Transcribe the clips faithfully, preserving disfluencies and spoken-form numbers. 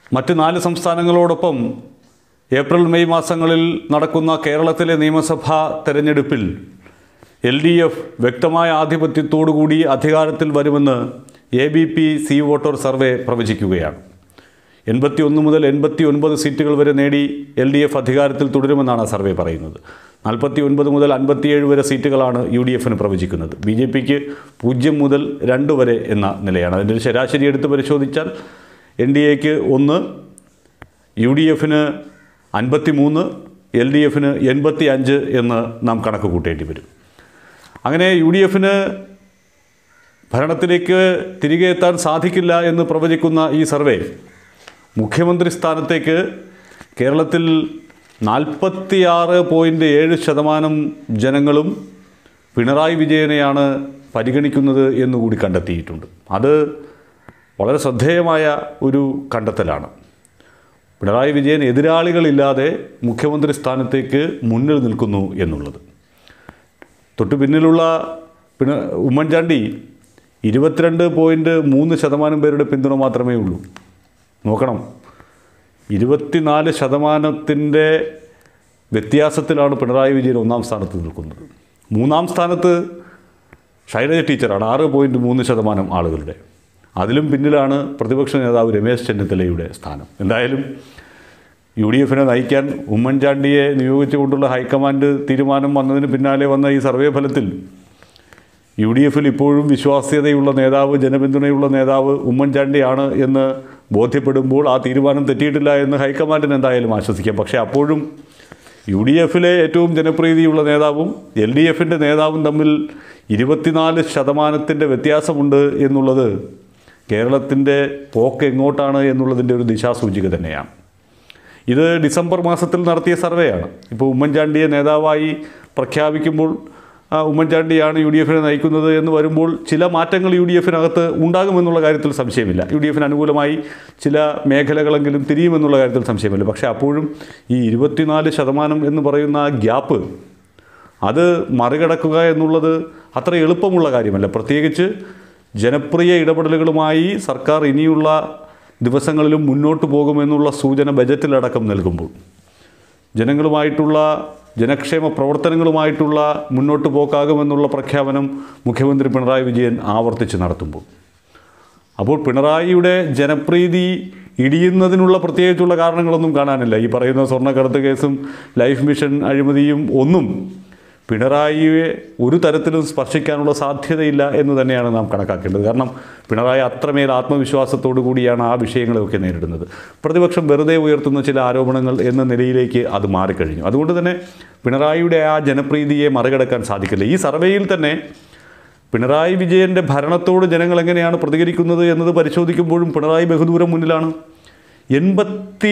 മറ്റ് നാല് സംസ്ഥാനങ്ങളോടൊപ്പം April May മാസങ്ങളിൽ നടക്കുന്ന കേരളത്തിലെ നിയമസഭാ തെരഞ്ഞെടുപ്പിൽ എൽ ഡി എഫ് വ്യക്തമായ ആധിപത്യത്തോടുകൂടി അധികാരത്തിൽ വരുമെന്ന് A B P C voter survey പ്രവചിക്കുകയാണ്. എൺപത്തി ഒന്ന് മുതൽ എൺപത്തി ഒൻപത് സീറ്റുകൾ വരെ നേടി എൽ ഡി എഫ് അധികാരത്തിൽ തുടരുമെന്നാണ് ആ സർവേ പറയുന്നത്. നാൽപ്പത്തി ഒൻപത് മുതൽ അൻപത്തിയേഴ് വരെ സീറ്റുകളാണ് യു ഡി എഫിന് പ്രവചിക്കുന്നത്. ബി ജെ പിക്ക് പൂജ്യം മുതൽ രണ്ട് വരെ എന്ന നിലയാണ്. അതിൻ്റെ ഒരു ശരാശരി എടുത്ത് പരിശോധിച്ചാൽ എൻ ഡി എക്ക് ഒന്ന്, യു ഡി എഫിന് അൻപത്തി മൂന്ന്, എൽ ഡി എഫിന് എൺപത്തി അഞ്ച് എന്ന് നാം കണക്ക് കൂട്ടേണ്ടി വരും. അങ്ങനെ യു ഡി എഫിന് ഭരണത്തിലേക്ക് തിരികെ എത്താൻ സാധിക്കില്ല എന്ന് പ്രവചിക്കുന്ന ഈ സർവേ മുഖ്യമന്ത്രി സ്ഥാനത്തേക്ക് കേരളത്തിൽ നാൽപ്പത്തിയാറ് പോയിൻറ്റ് ഏഴ് ശതമാനം ജനങ്ങളും പിണറായി വിജയനെയാണ് പരിഗണിക്കുന്നത് എന്നുകൂടി കണ്ടെത്തിയിട്ടുണ്ട്. അത് വളരെ ശ്രദ്ധേയമായ ഒരു കണ്ടെത്തലാണ്. പിണറായി വിജയൻ എതിരാളികളില്ലാതെ മുഖ്യമന്ത്രി സ്ഥാനത്തേക്ക് മുന്നിൽ നിൽക്കുന്നു എന്നുള്ളത്. തൊട്ടു പിന്നിലുള്ള പിണ ഉമ്മൻചാണ്ടി ഇരുപത്തിരണ്ട് പോയിൻറ്റ് മൂന്ന് ശതമാനം പേരുടെ പിന്തുണ മാത്രമേ ഉള്ളൂ. നോക്കണം, ഇരുപത്തിനാല് ശതമാനത്തിൻ്റെ വ്യത്യാസത്തിലാണ് പിണറായി വിജയൻ ഒന്നാം സ്ഥാനത്ത് നിൽക്കുന്നത്. മൂന്നാം സ്ഥാനത്ത് ശൈലജ ടീച്ചറാണ്, ആറ് പോയിൻറ്റ് മൂന്ന് ശതമാനം ആളുകളുടെ. അതിലും പിന്നിലാണ് പ്രതിപക്ഷ നേതാവ് രമേശ് ചെന്നിത്തലയുടെ സ്ഥാനം. എന്തായാലും യു ഡി എഫിനെ നയിക്കാൻ ഉമ്മൻചാണ്ടിയെ നിയോഗിച്ചുകൊണ്ടുള്ള ഹൈക്കമാൻഡ് തീരുമാനം വന്നതിന് പിന്നാലെ വന്ന ഈ സർവേ ഫലത്തിൽ യു ഡി എഫിൽ ഇപ്പോഴും വിശ്വാസ്യതയുള്ള നേതാവ്, ജനപിന്തുണയുള്ള നേതാവ് ഉമ്മൻചാണ്ടിയാണ് എന്ന് ബോധ്യപ്പെടുമ്പോൾ ആ തീരുമാനം തെറ്റിയിട്ടില്ല എന്ന് ഹൈക്കമാൻഡിന് എന്തായാലും ആശ്വസിക്കാം. പക്ഷേ അപ്പോഴും യു ഡി എഫിലെ ഏറ്റവും ജനപ്രീതിയുള്ള നേതാവും എൽ ഡി എഫിൻ്റെ നേതാവും തമ്മിൽ ഇരുപത്തിനാല് ശതമാനത്തിൻ്റെ വ്യത്യാസമുണ്ട് എന്നുള്ളത് കേരളത്തിൻ്റെ പോക്ക് എങ്ങോട്ടാണ് എന്നുള്ളതിൻ്റെ ഒരു ദിശാസൂചിക തന്നെയാണ്. ഇത് ഡിസംബർ മാസത്തിൽ നടത്തിയ സർവേയാണ്. ഇപ്പോൾ ഉമ്മൻചാണ്ടിയെ നേതാവായി പ്രഖ്യാപിക്കുമ്പോൾ ഉമ്മൻചാണ്ടിയാണ് യു ഡി എഫിനെ നയിക്കുന്നത് എന്ന് വരുമ്പോൾ ചില മാറ്റങ്ങൾ യു ഡി എഫിനകത്ത് ഉണ്ടാകുമെന്നുള്ള കാര്യത്തിൽ സംശയമില്ല. യു ഡി എഫിന് അനുകൂലമായി ചില മേഖലകളെങ്കിലും തിരിയുമെന്നുള്ള കാര്യത്തിൽ സംശയമില്ല. പക്ഷേ അപ്പോഴും ഈ ഇരുപത്തിനാല് ശതമാനം എന്ന് പറയുന്ന ആ ഗ്യാപ്പ് അത് മറികടക്കുക എന്നുള്ളത് അത്ര എളുപ്പമുള്ള കാര്യമല്ല. പ്രത്യേകിച്ച് ജനപ്രിയ ഇടപെടലുകളുമായി സർക്കാർ ഇനിയുള്ള ദിവസങ്ങളിലും മുന്നോട്ട് പോകുമെന്നുള്ള സൂചന ബജറ്റിലടക്കം നൽകുമ്പോൾ, ജനങ്ങളുമായിട്ടുള്ള ജനക്ഷേമ പ്രവർത്തനങ്ങളുമായിട്ടുള്ള മുന്നോട്ട് പോക്കാകുമെന്നുള്ള പ്രഖ്യാപനം മുഖ്യമന്ത്രി പിണറായി വിജയൻ ആവർത്തിച്ച് നടത്തുമ്പോൾ, അപ്പോൾ പിണറായിയുടെ ജനപ്രീതി ഇടിയുന്നതിനുള്ള പ്രത്യേകിച്ചുള്ള കാരണങ്ങളൊന്നും കാണാനില്ല. ഈ പറയുന്ന സ്വർണ്ണക്കടത്ത് കേസും ലൈഫ് മിഷൻ അഴിമതിയും ഒന്നും പിണറായിയെ ഒരു തരത്തിലും സ്പർശിക്കാനുള്ള സാധ്യതയില്ല എന്ന് തന്നെയാണ് നാം കണക്കാക്കേണ്ടത്. കാരണം പിണറായി അത്രമേൽ ആത്മവിശ്വാസത്തോടു കൂടിയാണ് ആ വിഷയങ്ങളെയൊക്കെ നേരിടുന്നത്. പ്രതിപക്ഷം വെറുതെ ഉയർത്തുന്ന ചില ആരോപണങ്ങൾ എന്ന നിലയിലേക്ക് അത് മാറിക്കഴിഞ്ഞു. അതുകൊണ്ട് തന്നെ പിണറായിയുടെ ആ ജനപ്രീതിയെ മറികടക്കാൻ സാധിക്കില്ല. ഈ സർവേയിൽ തന്നെ പിണറായി വിജയൻ്റെ ഭരണത്തോട് ജനങ്ങൾ എങ്ങനെയാണ് പ്രതികരിക്കുന്നത് എന്നത് പരിശോധിക്കുമ്പോഴും പിണറായി ബഹുദൂരം മുന്നിലാണ്. എൺപത്തി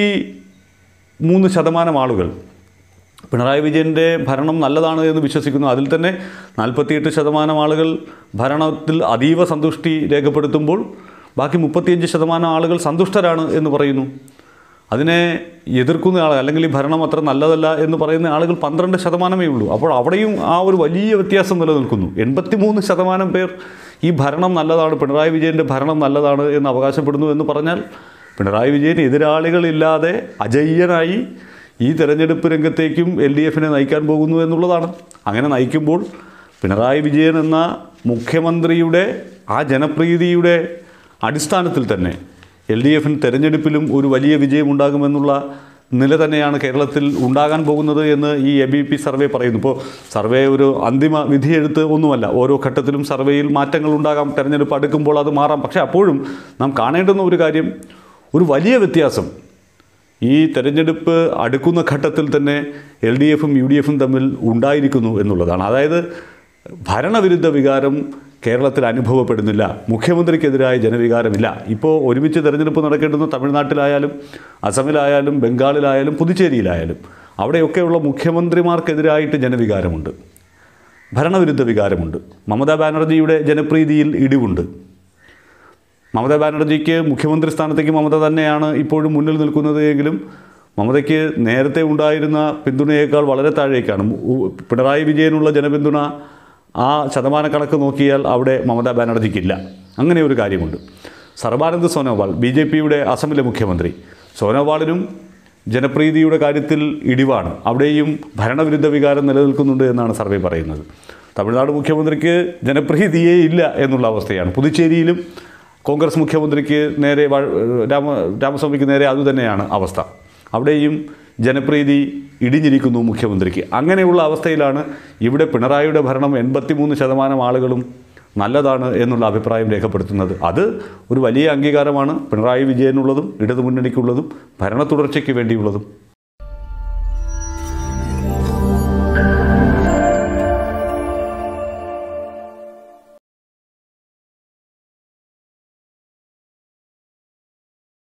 മൂന്ന് ശതമാനം ആളുകൾ പിണറായി വിജയൻ്റെ ഭരണം നല്ലതാണ് എന്ന് വിശ്വസിക്കുന്നു. അതിൽ തന്നെ നാൽപ്പത്തിയെട്ട് ശതമാനം ആളുകൾ ഭരണത്തിൽ അതീവ സന്തുഷ്ടി രേഖപ്പെടുത്തുമ്പോൾ ബാക്കി മുപ്പത്തിയഞ്ച് ശതമാനം ആളുകൾ സന്തുഷ്ടരാണ് എന്ന് പറയുന്നു. അതിനെ എതിർക്കുന്ന ആൾ, അല്ലെങ്കിൽ ഈ ഭരണം അത്ര നല്ലതല്ല എന്ന് പറയുന്ന ആളുകൾ പന്ത്രണ്ട് ശതമാനമേ ഉള്ളൂ. അപ്പോൾ അവിടെയും ആ ഒരു വലിയ വ്യത്യാസം നിലനിൽക്കുന്നു. എൺപത്തി മൂന്ന് ശതമാനം പേർ ഈ ഭരണം നല്ലതാണ്, പിണറായി വിജയൻ്റെ ഭരണം നല്ലതാണ് എന്ന് അവകാശപ്പെടുന്നു എന്ന് പറഞ്ഞാൽ പിണറായി വിജയൻ എതിരാളികളില്ലാതെ അജയ്യനായി ഈ തെരഞ്ഞെടുപ്പ് രംഗത്തേക്കും എൽ ഡി എഫിനെ നയിക്കാൻ പോകുന്നു എന്നുള്ളതാണ്. അങ്ങനെ നയിക്കുമ്പോൾ പിണറായി വിജയൻ എന്ന മുഖ്യമന്ത്രിയുടെ ആ ജനപ്രീതിയുടെ അടിസ്ഥാനത്തിൽ തന്നെ എൽ ഡി എഫിന് തെരഞ്ഞെടുപ്പിലും ഒരു വലിയ വിജയമുണ്ടാകുമെന്നുള്ള നില തന്നെയാണ് കേരളത്തിൽ ഉണ്ടാകാൻ പോകുന്നത് എന്ന് ഈ എ ബി പി സർവേ പറയുന്നു. ഇപ്പോൾ സർവേ ഒരു അന്തിമ വിധിയെഴുത്ത് ഒന്നുമല്ല. ഓരോ ഘട്ടത്തിലും സർവേയിൽ മാറ്റങ്ങൾ ഉണ്ടാകാം, തെരഞ്ഞെടുപ്പ് അടുക്കുമ്പോൾ അത് മാറാം. പക്ഷേ അപ്പോഴും നാം കാണേണ്ടുന്ന ഒരു കാര്യം, ഒരു വലിയ വ്യത്യാസം ഈ തെരഞ്ഞെടുപ്പ് അടുക്കുന്ന ഘട്ടത്തിൽ തന്നെ എൽ ഡി എഫും യു ഡി എഫും തമ്മിൽ ഉണ്ടായിരിക്കുന്നു എന്നുള്ളതാണ്. അതായത് ഭരണവിരുദ്ധ വികാരം കേരളത്തിൽ അനുഭവപ്പെടുന്നില്ല, മുഖ്യമന്ത്രിക്കെതിരായ ജനവികാരമില്ല. ഇപ്പോൾ ഒരുമിച്ച് തെരഞ്ഞെടുപ്പ് നടക്കേണ്ടുന്ന തമിഴ്നാട്ടിലായാലും അസമിലായാലും ബംഗാളിലായാലും പുതുച്ചേരിയിലായാലും അവിടെയൊക്കെയുള്ള മുഖ്യമന്ത്രിമാർക്കെതിരായിട്ട് ജനവികാരമുണ്ട്, ഭരണവിരുദ്ധ വികാരമുണ്ട്. മമതാ ബാനർജിയുടെ ജനപ്രീതിയിൽ ഇടിവുണ്ട്. മമതാ ബാനർജിക്ക് മുഖ്യമന്ത്രി സ്ഥാനത്തേക്ക് മമത തന്നെയാണ് ഇപ്പോഴും മുന്നിൽ നിൽക്കുന്നത് എങ്കിലും മമതയ്ക്ക് നേരത്തെ ഉണ്ടായിരുന്ന പിന്തുണയേക്കാൾ വളരെ താഴേക്കാണ്. പിണറായി വിജയനുള്ള ജനപിന്തുണ ആ ശതമാനക്കണക്ക് നോക്കിയാൽ അവിടെ മമതാ ബാനർജിക്കില്ല. അങ്ങനെ ഒരു കാര്യമുണ്ട്. സർബാനന്ദ് സോനോവാൾ, ബി ജെ പിയുടെ അസമിലെ മുഖ്യമന്ത്രി, സോനോവാളിനും ജനപ്രീതിയുടെ കാര്യത്തിൽ ഇടിവാണ്. അവിടെയും ഭരണവിരുദ്ധ വികാരം നിലനിൽക്കുന്നുണ്ട് എന്നാണ് സർവേ പറയുന്നത്. തമിഴ്നാട് മുഖ്യമന്ത്രിക്ക് ജനപ്രീതിയേ ഇല്ല എന്നുള്ള അവസ്ഥയാണ്. പുതുച്ചേരിയിലും കോൺഗ്രസ് മുഖ്യമന്ത്രിക്ക് നേരെ രാമ രാമസ്വാമിക്ക് നേരെ അതുതന്നെയാണ് അവസ്ഥ. അവിടെയും ജനപ്രീതി ഇടിഞ്ഞിരിക്കുന്നു മുഖ്യമന്ത്രിക്ക്. അങ്ങനെയുള്ള അവസ്ഥയിലാണ് ഇവിടെ പിണറായിയുടെ ഭരണം എൺപത്തി മൂന്ന് ശതമാനം ആളുകളും നല്ലതാണ് എന്നുള്ള അഭിപ്രായം രേഖപ്പെടുത്തുന്നത്. അത് ഒരു വലിയ അംഗീകാരമാണ് പിണറായി വിജയനുള്ളതും ഇടതുമുന്നണിക്കുള്ളതും ഭരണ തുടർച്ചയ്ക്ക് വേണ്ടിയുള്ളതും.